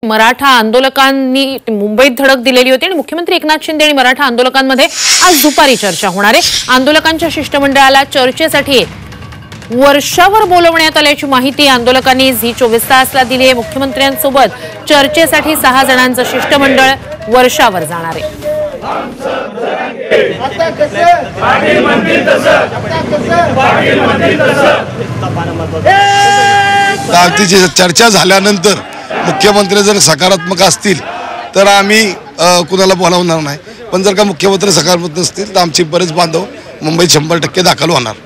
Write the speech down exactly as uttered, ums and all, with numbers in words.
मराठा आंदोलकांनी मुंबईत धडक दिलेली होती आणि मुख्यमंत्री एकनाथ शिंदे आणि मराठा आंदोलकांमध्ये आज दुपारी चर्चा होणार आहे। आंदोलकांच्या शिष्टमंडळाला चर्चेसाठी वर्षावर बोलवण्यात आल्याची माहिती आंदोलकांनी झी चोवीस तासला दिली आहे। मुख्यमंत्र्यांसोबत चर्चेसाठी सहा जणांचं शिष्टमंडळ वर्षावर जाणार आहे। चर्चा झाल्यानंतर मुख्यमंत्री जर सकारात्मक असतील तर आम्ही कुणाला बोलावणार नाही, पण जर का मुख्यमंत्री सकारात्मक नसतील तर आमचे बरेच बांधव मुंबईत शंभर टक्के दाखल होणार।